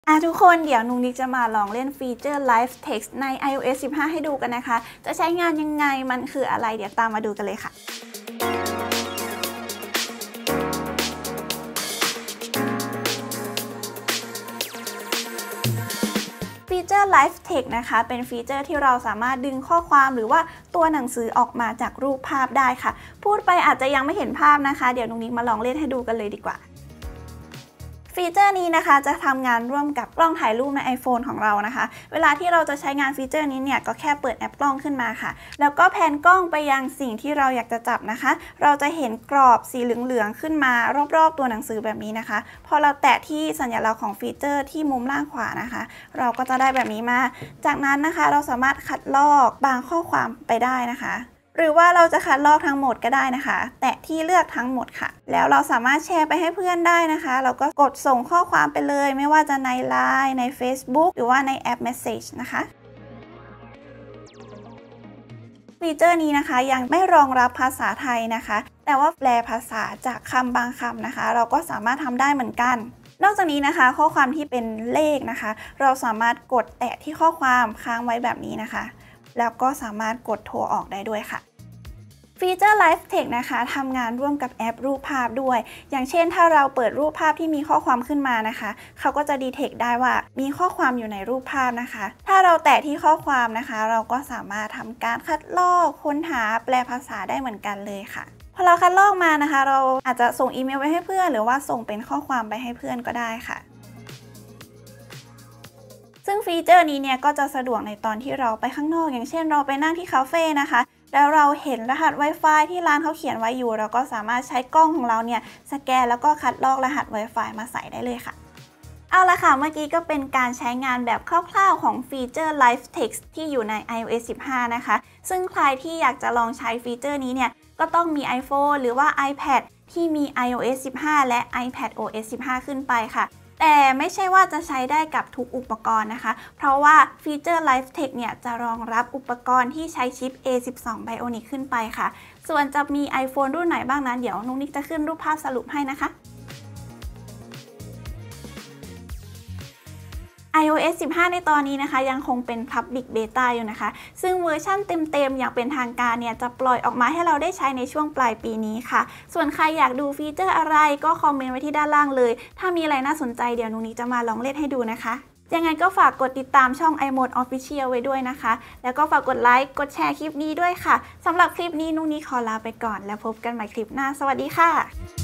ทุกคนเดี๋ยวนุ้งนิกจะมาลองเล่นฟีเจอร์ Live Text ใน iOS 15 ให้ดูกันนะคะจะใช้งานยังไงมันคืออะไรเดี๋ยวตามมาดูกันเลยค่ะฟีเจอร์ Live Text นะคะเป็นฟีเจอร์ที่เราสามารถดึงข้อความหรือว่าตัวหนังสือออกมาจากรูปภาพได้ค่ะพูดไปอาจจะยังไม่เห็นภาพนะคะเดี๋ยวนุ้งนิกมาลองเล่นให้ดูกันเลยดีกว่าฟีเจอร์นี้นะคะจะทำงานร่วมกับกล้องถ่ายรูปใน iPhone ของเรานะคะเวลาที่เราจะใช้งานฟีเจอร์นี้เนี่ยก็แค่เปิดแอปกล้องขึ้นมาค่ะแล้วก็แพนกล้องไปยังสิ่งที่เราอยากจะจับนะคะเราจะเห็นกรอบสีเหลืองๆขึ้นมารอบๆตัวหนังสือแบบนี้นะคะพอเราแตะที่สัญลักษณ์ของฟีเจอร์ที่มุมล่างขวานะคะเราก็จะได้แบบนี้มาจากนั้นนะคะเราสามารถคัดลอกบางข้อความไปได้นะคะหรือว่าเราจะคัดลอกทั้งหมดก็ได้นะคะแตะที่เลือกทั้งหมดค่ะแล้วเราสามารถแชร์ไปให้เพื่อนได้นะคะเราก็กดส่งข้อความไปเลยไม่ว่าจะใน LINE ใน Facebook หรือว่าในแอป Message นะคะฟีเจอร์นี้นะคะยังไม่รองรับภาษาไทยนะคะแต่ว่าแปลภาษาจากคำบางคำนะคะเราก็สามารถทำได้เหมือนกันนอกจากนี้นะคะข้อความที่เป็นเลขนะคะเราสามารถกดแตะที่ข้อความค้างไว้แบบนี้นะคะแล้วก็สามารถกดโทรออกได้ด้วยค่ะฟีเจอร์ Live Text นะคะทำงานร่วมกับแอปรูปภาพด้วยอย่างเช่นถ้าเราเปิดรูปภาพที่มีข้อความขึ้นมานะคะเขาก็จะดีเทคได้ว่ามีข้อความอยู่ในรูปภาพนะคะถ้าเราแตะที่ข้อความนะคะเราก็สามารถทำการคัดลอกค้นหาแปลภาษาได้เหมือนกันเลยค่ะพอเราคัดลอกมานะคะเราอาจจะส่งอีเมลไปให้เพื่อนหรือว่าส่งเป็นข้อความไปให้เพื่อนก็ได้ค่ะซึ่งฟีเจอร์นี้เนี่ยก็จะสะดวกในตอนที่เราไปข้างนอกอย่างเช่นเราไปนั่งที่คาเฟ่นะคะแล้วเราเห็นรหัส Wi-Fi ที่ร้านเขาเขียนไว้อยู่เราก็สามารถใช้กล้องของเราเนี่ยสแกนแล้วก็คัดลอกรหัส Wi-Fi มาใส่ได้เลยค่ะเอาละค่ะเมื่อกี้ก็เป็นการใช้งานแบบคร่าวๆของฟีเจอร์ Live Text ที่อยู่ใน iOS 15 นะคะซึ่งใครที่อยากจะลองใช้ฟีเจอร์นี้เนี่ยก็ต้องมี iPhone หรือว่า iPad ที่มี iOS 15 และ iPadOS 15 ขึ้นไปค่ะแต่ไม่ใช่ว่าจะใช้ได้กับทุกอุปกรณ์นะคะเพราะว่าฟีเจอร์ Live Text เนี่ยจะรองรับอุปกรณ์ที่ใช้ชิป A12 Bionic ขึ้นไปค่ะส่วนจะมี iPhone รุ่นไหนบ้างนั้นเดี๋ยวนุ๊กนิกจะขึ้นรูปภาพสรุปให้นะคะ iOS 15 ในตอนนี้นะคะยังคงเป็น Public Beta อยู่นะคะซึ่งเวอร์ชั่นเต็มๆอย่างเป็นทางการเนี่ยจะปล่อยออกมาให้เราได้ใช้ในช่วงปลายปีนี้ค่ะส่วนใครอยากดูฟีเจอร์อะไรก็คอมเมนต์ไว้ที่ด้านล่างเลยถ้ามีอะไรน่าสนใจเดี๋ยวนุ้งนิกจะมาลองเล่นให้ดูนะคะยังไงก็ฝากกดติดตามช่อง iMode Official ไว้ด้วยนะคะแล้วก็ฝากกดไลค์กดแชร์คลิปนี้ด้วยค่ะสำหรับคลิปนี้นุ้งนิกขอลาไปก่อนแล้วพบกันใหม่คลิปหน้าสวัสดีค่ะ